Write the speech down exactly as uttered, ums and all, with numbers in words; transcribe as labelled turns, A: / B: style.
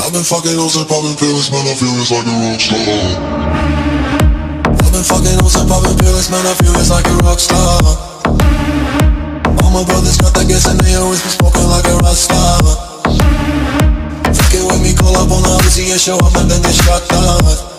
A: I've been fucking hoes and popping pills, man, I feel it's like a rock star. I've been fucking hoes and popping pills, man, I feel it's like a rock star. All my brothers got that gas and they always be smoking like a rock star. Fucking with me, call up on the Uzi and show up and then get shot down.